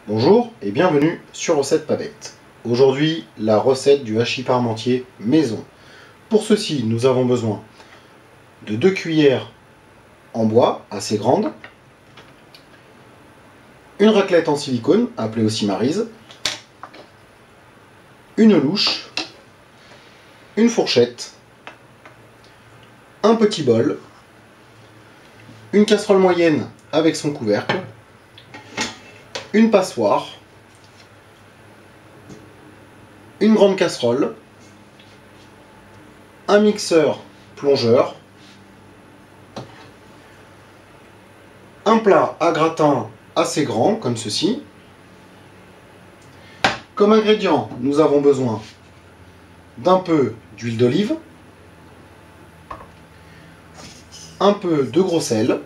Bonjour et bienvenue sur Recette Pas Bête. Aujourd'hui, la recette du hachis parmentier maison. Pour ceci, nous avons besoin de 2 cuillères en bois assez grandes, une raclette en silicone, appelée aussi maryse, une louche, une fourchette, un petit bol, une casserole moyenne avec son couvercle, une passoire, une grande casserole, un mixeur plongeur, un plat à gratin assez grand comme ceci. Comme ingrédient, nous avons besoin d'un peu d'huile d'olive, un peu de gros sel,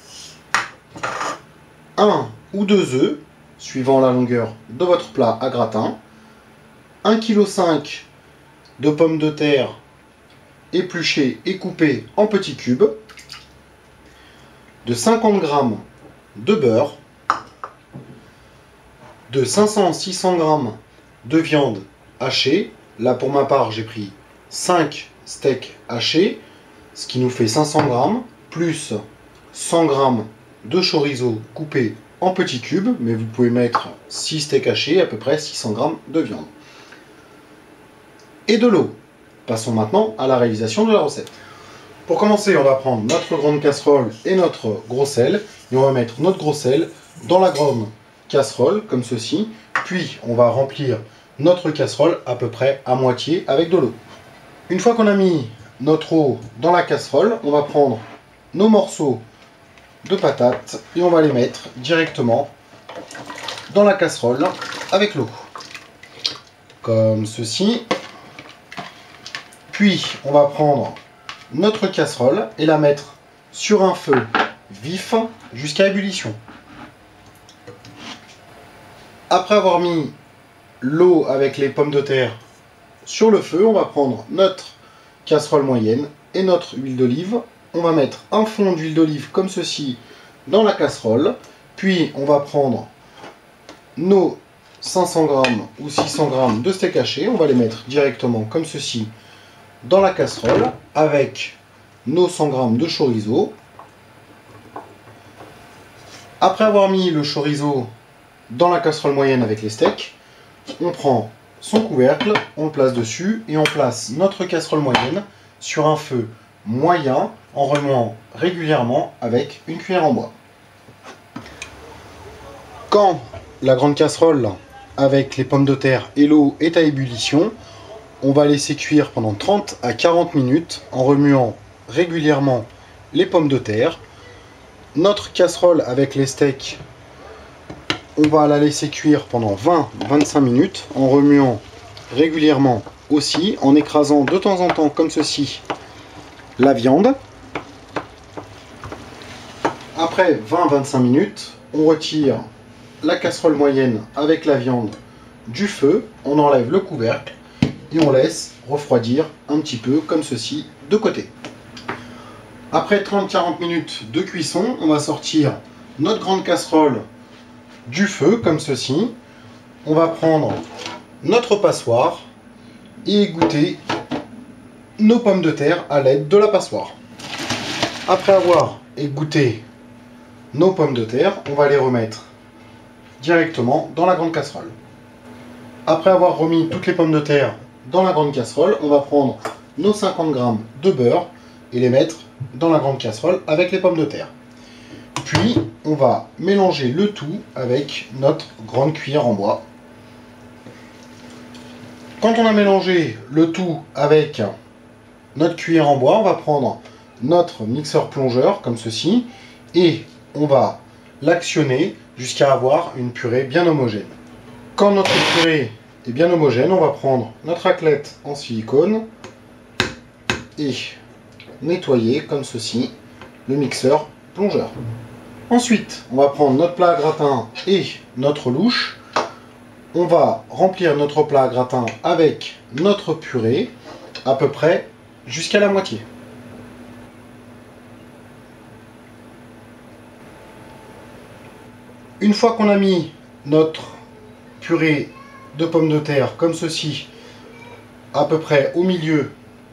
1 ou 2 œufs, suivant la longueur de votre plat à gratin, 1,5 kg de pommes de terre épluchées et coupées en petits cubes, de 50 g de beurre, de 500-600 g de viande hachée. Là pour ma part j'ai pris 5 steaks hachés, ce qui nous fait 500 g, plus 100 g de chorizo coupé en petits cubes, mais vous pouvez mettre 6 steaks hachés, à peu près 600 g de viande. Et de l'eau. Passons maintenant à la réalisation de la recette. Pour commencer, on va prendre notre grande casserole et notre gros sel, et on va mettre notre gros sel dans la grande casserole, comme ceci, puis on va remplir notre casserole à peu près à moitié avec de l'eau. Une fois qu'on a mis notre eau dans la casserole, on va prendre nos morceaux de patates et on va les mettre directement dans la casserole avec l'eau, comme ceci. Puis on va prendre notre casserole et la mettre sur un feu vif jusqu'à ébullition. Après avoir mis l'eau avec les pommes de terre sur le feu, on va prendre notre casserole moyenne et notre huile d'olive. On va mettre un fond d'huile d'olive comme ceci dans la casserole. Puis on va prendre nos 500 g ou 600 g de steak haché. On va les mettre directement comme ceci dans la casserole avec nos 100 g de chorizo. Après avoir mis le chorizo dans la casserole moyenne avec les steaks, on prend son couvercle, on le place dessus et on place notre casserole moyenne sur un feu moyen en remuant régulièrement avec une cuillère en bois. Quand la grande casserole avec les pommes de terre et l'eau est à ébullition, on va laisser cuire pendant 30 à 40 minutes en remuant régulièrement les pommes de terre. Notre casserole avec les steaks, on va la laisser cuire pendant 20-25 minutes en remuant régulièrement aussi, en écrasant de temps en temps comme ceci la viande. Après 20-25 minutes, on retire la casserole moyenne avec la viande du feu, on enlève le couvercle et on laisse refroidir un petit peu comme ceci de côté. Après 30-40 minutes de cuisson, on va sortir notre grande casserole du feu comme ceci. On va prendre notre passoire et égoutter nos pommes de terre à l'aide de la passoire. Après avoir égoutté nos pommes de terre, on va les remettre directement dans la grande casserole. Après avoir remis toutes les pommes de terre dans la grande casserole, on va prendre nos 50 g de beurre et les mettre dans la grande casserole avec les pommes de terre. Puis on va mélanger le tout avec notre grande cuillère en bois. Quand on a mélangé le tout avec notre cuillère en bois, on va prendre notre mixeur plongeur comme ceci et on va l'actionner jusqu'à avoir une purée bien homogène. Quand notre purée est bien homogène, on va prendre notre raclette en silicone et nettoyer comme ceci le mixeur plongeur. Ensuite, on va prendre notre plat à gratin et notre louche. On va remplir notre plat à gratin avec notre purée à peu près jusqu'à la moitié. Une fois qu'on a mis notre purée de pommes de terre comme ceci, à peu près au milieu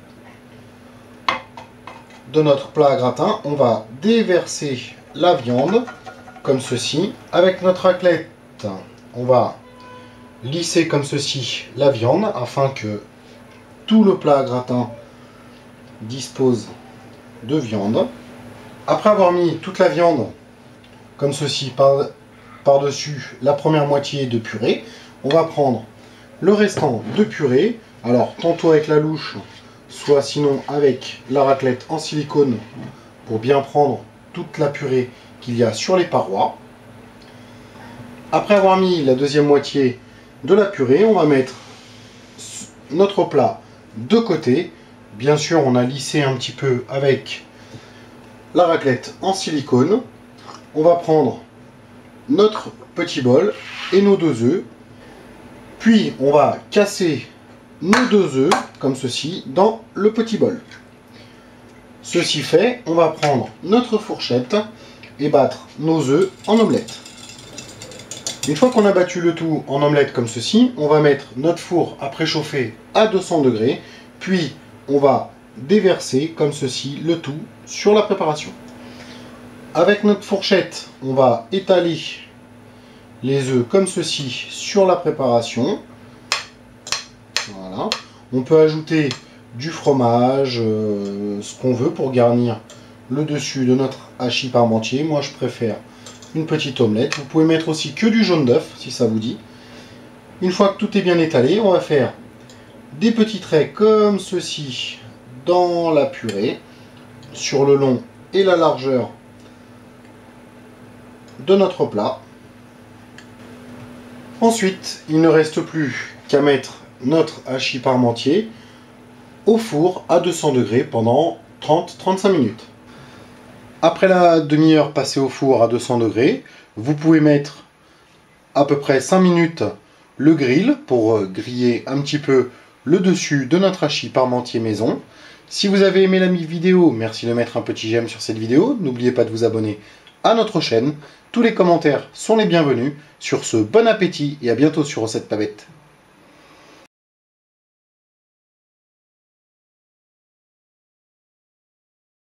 de notre plat à gratin. On va déverser la viande comme ceci. Avec notre raclette, on va lisser comme ceci la viande afin que tout le plat à gratin dispose de viande. Après avoir mis toute la viande comme ceci par-dessus la première moitié de purée, on va prendre le restant de purée, alors tantôt avec la louche, soit sinon avec la raclette en silicone pour bien prendre toute la purée qu'il y a sur les parois. Après avoir mis la deuxième moitié de la purée, on va mettre notre plat de côté. Bien sûr, on a lissé un petit peu avec la raclette en silicone. On va prendre notre petit bol et nos 2 œufs. Puis, on va casser nos 2 œufs, comme ceci, dans le petit bol. Ceci fait, on va prendre notre fourchette et battre nos œufs en omelette. Une fois qu'on a battu le tout en omelette comme ceci, on va mettre notre four à préchauffer à 200 degrés, puis on va déverser comme ceci le tout sur la préparation. Avec notre fourchette, on va étaler les œufs comme ceci sur la préparation. Voilà. On peut ajouter du fromage, ce qu'on veut pour garnir le dessus de notre hachis parmentier. Moi je préfère une petite omelette. Vous pouvez mettre aussi que du jaune d'œuf si ça vous dit. Une fois que tout est bien étalé, on va faire des petits traits comme ceci dans la purée, sur le long et la largeur de notre plat. Ensuite, il ne reste plus qu'à mettre notre hachis parmentier au four à 200 degrés pendant 30-35 minutes. Après la demi-heure passée au four à 200 degrés, vous pouvez mettre à peu près 5 minutes le grill pour griller un petit peu le dessus de notre hachis parmentier maison. Si vous avez aimé la vidéo, merci de mettre un petit j'aime sur cette vidéo. N'oubliez pas de vous abonner à notre chaîne. Tous les commentaires sont les bienvenus. Sur ce, bon appétit et à bientôt sur Recette Pavette.